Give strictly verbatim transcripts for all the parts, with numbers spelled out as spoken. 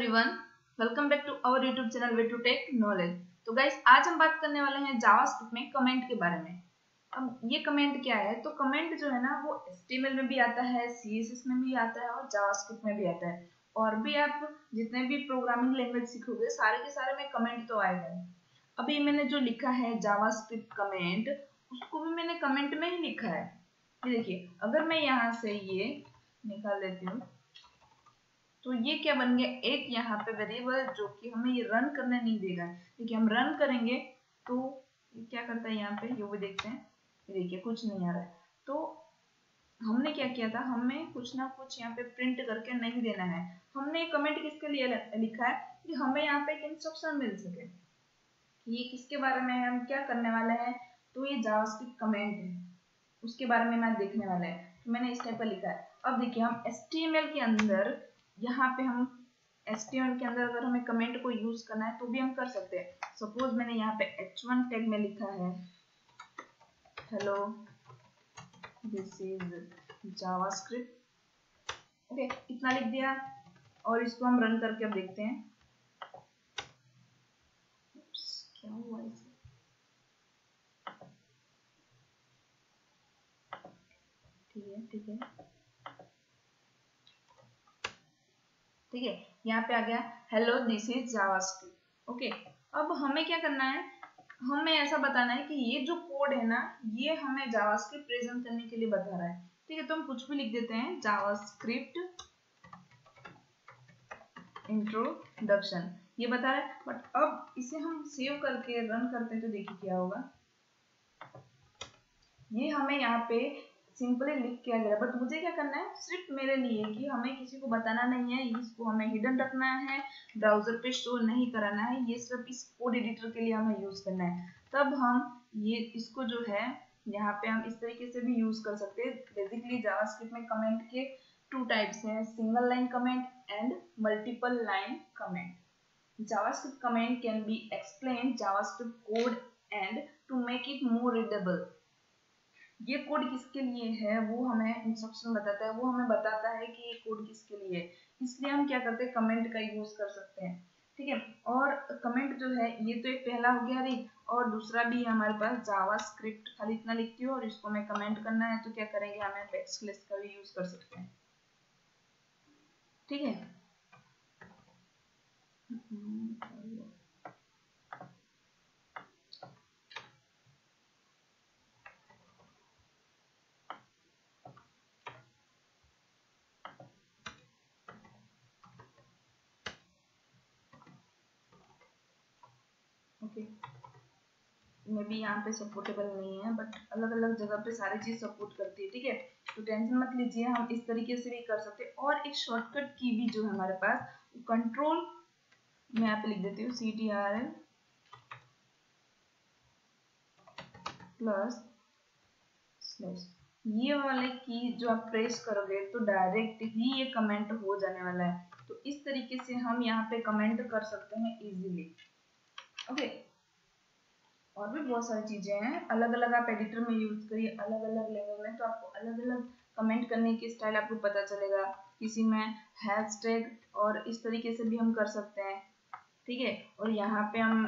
Everyone, welcome back to our YouTube channel way to take knowledge. तो guys, आज हम बात करने वाले हैं जावास्क्रिप्ट में कमेंट के बारे में। अब ये कमेंट क्या है? तो कमेंट जो है ना वो एचटीएमएल में भी आता है, सीएसएस में भी आता है और जावास्क्रिप्ट में भी आता है। और भी आप जितने भी प्रोग्रामिंग लैंग्वेज सीखोगे सारे के सारे में कमेंट तो आएगा। अभी मैंने जो लिखा है जावास्क्रिप्ट कमेंट, उसको भी मैंने कमेंट में ही लिखा है। ये देखिए, अगर मैं यहाँ से ये निकाल लेती हूँ तो ये क्या बन गया, एक यहाँ पे वेरिएबल जो कि हमें ये रन करने नहीं देगा। देखिए, हम रन करेंगे तो ये क्या करता है, यहाँ पे ये भी देखते हैं। ये देखिए, कुछ नहीं आ रहा है। तो हमने क्या किया था, हमें कुछ ना कुछ यहाँ पे प्रिंट करके नहीं देना है। हमने कमेंट किसके लिए लिखा है कि हमें यहाँ पे एक इंस्ट्रक्शन मिल सके। ये किसके बारे में है, हम क्या करने वाले हैं, तो ये जावास्क्रिप्ट कमेंट है, उसके बारे में मैं देखने वाला है। तो मैंने इस टाइप का लिखा है। अब देखिए, हम एचटीएमएल के अंदर यहाँ पे हम एचटीएमएल के अंदर अगर हमें कमेंट को यूज करना है तो भी हम कर सकते हैं। सपोज मैंने यहाँ पे एच वन टैग में लिखा है hello this is JavaScript, okay, इतना लिख दिया और इसको हम रन करके अब देखते हैं क्या हुआ इसे। ठीक है ठीक है ठीक है यहाँ पे आ गया hello this is JavaScript. Okay, अब हमें क्या करना है, हमें ऐसा बताना है कि ये जो कोड है ना ये हमें जावास्क्रिप्ट प्रेजेंट करने के लिए बता रहा है। ठीक है, तो हम कुछ भी लिख देते हैं, जावास्क्रिप्ट इंट्रोडक्शन, ये बता रहा है। बट अब इसे हम सेव करके रन करते हैं तो देखिए क्या होगा। ये हमें यहाँ पे सिंपली लिख के आ गया, बट मुझे क्या करना है, सिर्फ मेरे लिए कि हमें किसी को बताना नहीं है, इसको हमें हिडन रखना है, ब्राउजर पे शो नहीं कराना है, ये सिर्फ इस कोड एडिटर के लिए हमें यूज करना है। तब हम ये इसको जो है यहाँ पे हम इस तरीके से भी यूज कर सकते हैं। बेसिकली जावास्क्रिप्ट में कमेंट के टू टाइप्स हैं, single line comment and multiple line comment. JavaScript comment can be explain JavaScript code and to make it more readable. ये कोड किसके लिए है वो हमें इंस्ट्रक्शन बताता है, वो हमें बताता है कि ये कोड किसके लिए है, इसलिए हम क्या करते हैं, कमेंट का यूज कर सकते हैं। ठीक है, और कमेंट जो है ये तो एक पहला हो गया री, और दूसरा भी हमारे पास जावास्क्रिप्ट, खाली इतना लिखती हूँ और इसको हमें कमेंट करना है तो क्या करेंगे, हमें बैकस्लैश का भी यूज कर सकते हैं। ठीक है, ओके, मे बी यहाँ पे सपोर्टेबल नहीं है, बट अलग अलग जगह पे सारी चीज सपोर्ट करती है। ठीक है, तो टेंशन मत लीजिए, हम इस तरीके से भी कर सकते हैं। और एक शॉर्टकट की भी जो है हमारे पास, कंट्रोल मैं यहाँ पे लिख देती हूँ C T R L plus slash, ये वाले की जो आप प्रेस करोगे तो डायरेक्ट ही ये कमेंट हो जाने वाला है। तो इस तरीके से हम यहाँ पे कमेंट कर सकते हैं इजीली। ओके, और भी बहुत सारी चीजें हैं, अलग अलग आप एडिटर में यूज करिए, अलग अलग लेवल में, तो आपको अलग अलग कमेंट करने की स्टाइल आपको पता चलेगा। किसी में हैशटैग और इस तरीके से भी हम कर सकते हैं। ठीक है, और यहाँ पे हम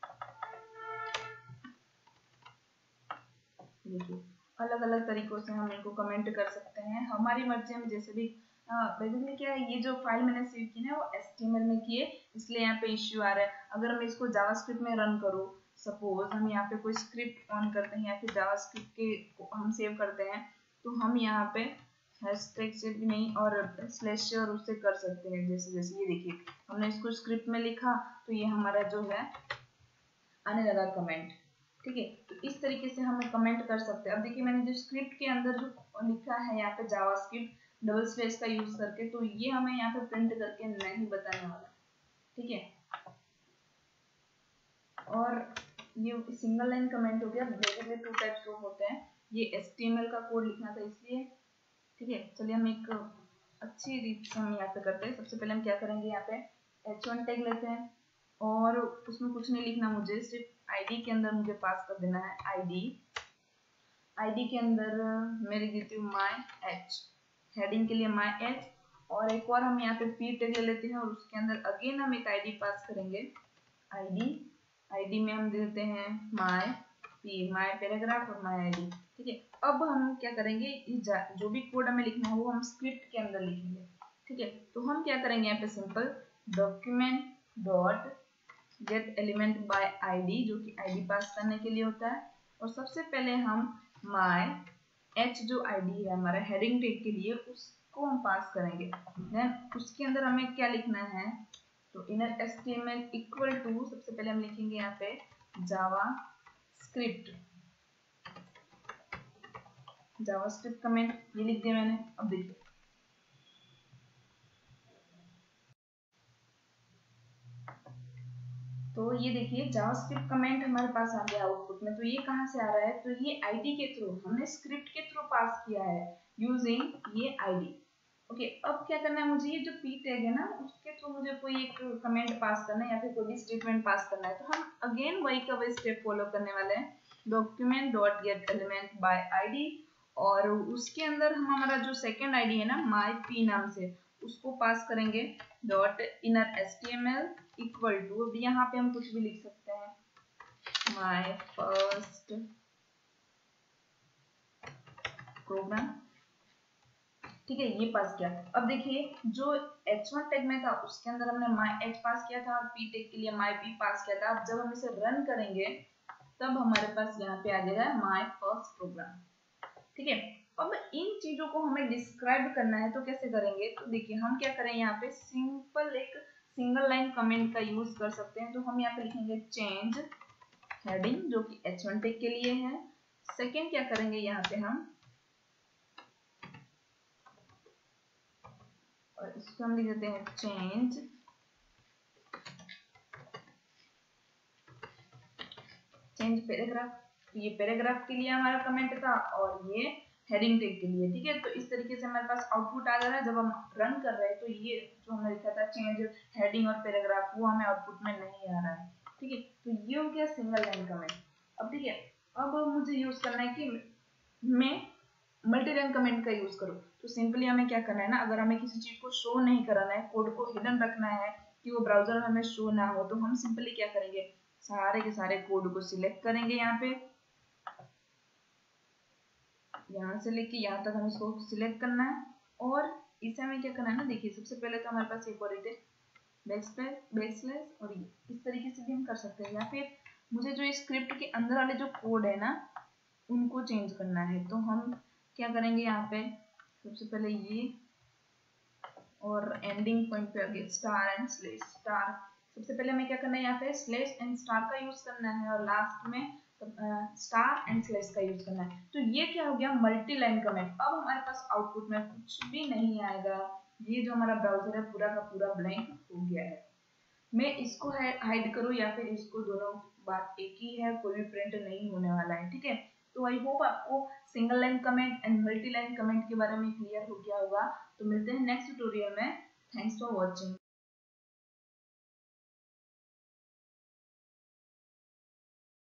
देखिए अलग अलग तरीकों से हम इनको कमेंट कर सकते हैं, हमारी मर्जी में जैसे भी। बेसिकली क्या है, ये जो फाइल मैंने सेव की है वो एचटीएमएल में की है, इसलिए यहाँ पे इश्यू आ रहा है। अगर मैं इसको जावास्क्रिप्ट में रन करूँ, सपोज हम यहाँ पे कोई स्क्रिप्ट ऑन करते हैं या फिर जावास्क्रिप्ट के हम सेव करते हैं, तो हम यहाँ पे हैशटैग से भी नहीं और स्लैश से और उससे कर सकते हैं। जैसे जैसे ये देखिए, हमने इसको स्क्रिप्ट में लिखा तो ये हमारा जो है आने लगा कमेंट। ठीक है, तो इस तरीके से हम कमेंट कर सकते हैं। अब देखिए, मैंने जो स्क्रिप्ट के अंदर जो लिखा है यहाँ पे जावास्क्रिप्ट डबल स्लैश का यूज करके, तो ये हमें यहाँ पे प्रिंट करके नहीं बताने वाला। ठीक है, और ये सिंगल लाइन कमेंट हो गया। बेसिकली टू टाइप्स ऑफ होते हैं, ये एचटीएमएल का कोड लिखना था इसलिए। ठीक है, चलिए हम एक अच्छी रीत से हम यहाँ पे करते हैं। सबसे पहले हम क्या करेंगे, यहाँ पे एच वन टैग लेते हैं और उसमें कुछ नहीं लिखना मुझे, सिर्फ आईडी के अंदर मुझे पास कर देना है आईडी। आईडी के अंदर मैं लिख देती हूँ माई एच, हेडिंग के लिए माई एच, और एक और हम यहाँ पे पी टैग ले लेते हैं और उसके अंदर अगेन हम एक आईडी पास करेंगे। आईडी आईडी में हम देते हैं माय पी, माय पैराग्राफ और माय आईडी। ठीक है, अब हम क्या करेंगे, जो भी कोड हमें लिखना है वो हम स्क्रिप्ट के अंदर लिखेंगे। ठीक है, तो हम क्या करेंगे यहाँ पे simple document dot get element by ID, जो कि आईडी पास करने के लिए होता है। और सबसे पहले हम माय एच जो आईडी है हमारा हेडिंग टैग के लिए, उसको हम पास करेंगे। देन उसके अंदर हमें क्या लिखना है, तो इनर एचटीएमएल इक्वल टू, सबसे पहले हम लिखेंगे यहाँ पे JavaScript, JavaScript comment, ये लिख दिया मैंने। अब देखिए तो ये देखिए जावास्क्रिप्ट कमेंट हमारे पास आ गया आउटपुट में। तो ये कहाँ से आ रहा है, तो ये आईडी के थ्रू, हमने स्क्रिप्ट के थ्रू पास किया है यूजिंग ये आईडी। ओके, अब क्या करना है मुझे, ये जो पी टैग है ना उसके थ्रू मुझे कोई एक कमेंट पास करना है या फिर कोई भी स्टेटमेंट पास करना है। तो हम अगेन वही का वही स्टेप फॉलो करने वाले हैं, document dot get element by ID, और उसके अंदर हम हमारा जो सेकेंड आईडी है ना माय पी नाम से, उसको पास करेंगे dot inner HTML equal to, अब यहाँ पे हम कुछ भी लिख सकते हैं, माय फर्स्ट प्रोग्राम। ठीक है, ये पास किया। अब देखिए जो एच वन टैग में था उसके अंदर हमने माय एच पास किया था और पी टैग के लिए माय पी पास किया था। अब जब हम इसे रन करेंगे तब हमारे पास यहाँ पे आ जाएगा माय फर्स्ट प्रोग्राम। ठीक है, अब इन चीजों को हमें डिस्क्राइब करना है तो कैसे करेंगे, तो देखिए हम क्या करें, यहाँ पे सिंपल एक सिंगल लाइन कमेंट का यूज कर सकते हैं। तो हम यहाँ पे लिखेंगे चेंज हेडिंग, जो कि एच वन टैग के लिए है। सेकेंड क्या करेंगे, यहाँ पे हम और इसको हम लिख देते हैं चेंज चेंज पैराग्राफ। ये पैराग्राफ के लिए हमारा कमेंट था और ये हेडिंग टैग के लिए। ठीक है, तो इस तरीके से हमारे पास आउटपुट आ जा रहा है। जब हम रन कर रहे हैं तो ये जो हमने लिखा था चेंज हेडिंग और पैराग्राफ, वो हमें आउटपुट में नहीं आ रहा है। ठीक है, तो ये हो गया सिंगल लाइन कमेंट। अब ठीक है, अब मुझे यूज करना है कि मैं मल्टी लाइन कमेंट का यूज करूँ। तो सिंपली हमें क्या करना है ना, अगर हमें किसी चीज को शो नहीं कराना है, कोड को हिडन रखना है कि वो ब्राउजर में हमें शो ना हो, तो हम सिंपली क्या करेंगे, सारे के सारे कोड को सिलेक्ट करेंगे। यहाँ पे यहाँ से लेके यहाँ तक हमें इसको सिलेक्ट करना है और इसे हमें क्या करना है ना, देखिए सबसे पहले तो हमारे पास एक और बैकस्लैश बैकस्लैश और ये इस तरीके से भी हम कर सकते हैं। या फिर मुझे जो स्क्रिप्ट के अंदर वाले जो कोड है ना उनको चेंज करना है, तो हम क्या करेंगे, यहाँ पे सबसे पहले ये और एंडिंग पॉइंट पे आगे स्टार एंड स्लैश स्टार। सबसे पहले हमें क्या करना है, यहाँ पे स्लैश एंड स्टार का यूज करना है और लास्ट में स्टार एंड स्लैश का यूज करना है। तो ये क्या हो गया, मल्टी लाइन कमेंट। अब हमारे पास आउटपुट में कुछ भी नहीं आएगा, ये जो हमारा ब्राउजर है पूरा का पूरा ब्लैंक हो गया है। मैं इसको हाइड करूँ या फिर इसको, दोनों बात एक ही है, कोई भी प्रिंट नहीं होने वाला है। ठीक है, तो आई होप आपको single line comment and multi line comment के बारे में क्लियर हो गया होगा। तो मिलते हैं नेक्स्ट ट्यूटोरियल में। Thanks for watching.